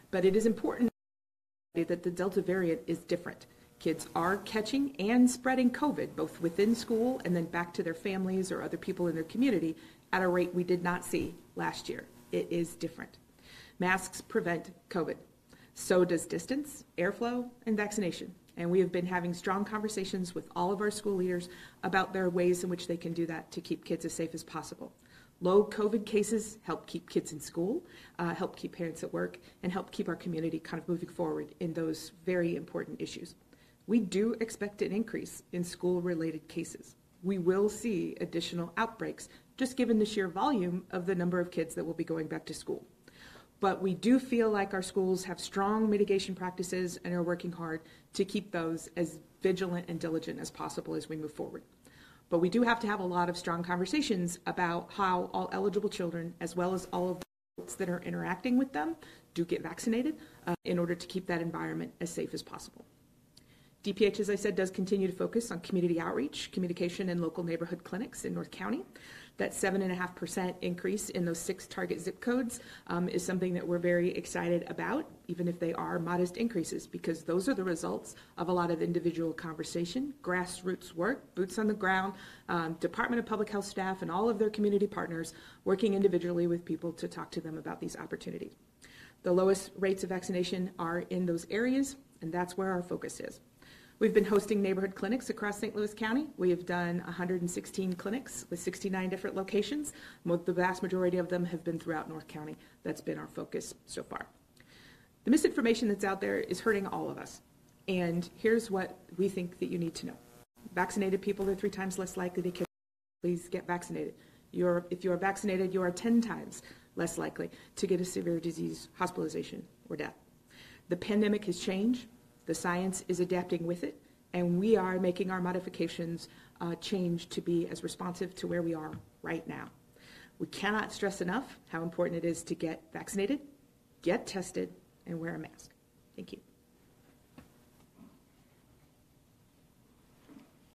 But it is important that the Delta variant is different. Kids are catching and spreading COVID, both within school and then back to their families or other people in their community at a rate we did not see last year. It is different. Masks prevent COVID. So does distance, airflow, and vaccination. And we have been having strong conversations with all of our school leaders about their ways in which they can do that to keep kids as safe as possible. Low COVID cases help keep kids in school, help keep parents at work, and help keep our community kind of moving forward in those very important issues. We do expect an increase in school-related cases. We will see additional outbreaks, just given the sheer volume of the number of kids that will be going back to school. But we do feel like our schools have strong mitigation practices and are working hard to keep those as vigilant and diligent as possible as we move forward. But we do have to have a lot of strong conversations about how all eligible children, as well as all of the adults that are interacting with them, do get vaccinated in order to keep that environment as safe as possible. DPH, as I said, does continue to focus on community outreach, communication, and local neighborhood clinics in North County. That 7.5% increase in those 6 target zip codes is something that we're very excited about, even if they are modest increases, because those are the results of a lot of individual conversation, grassroots work, boots on the ground, Department of Public Health staff, and all of their community partners working individually with people to talk to them about these opportunities. The lowest rates of vaccination are in those areas, and that's where our focus is. We've been hosting neighborhood clinics across St. Louis County. We have done 116 clinics with 69 different locations. The vast majority of them have been throughout North County. That's been our focus so far. The misinformation that's out there is hurting all of us. And here's what we think that you need to know. Vaccinated people are 3 times less likely to catch. Please get vaccinated. If you are vaccinated, you are 10 times less likely to get a severe disease, hospitalization, or death. The pandemic has changed. The science is adapting with it, and we are making our modifications change to be as responsive to where we are right now. We cannot stress enough how important it is to get vaccinated, get tested, and wear a mask. Thank you.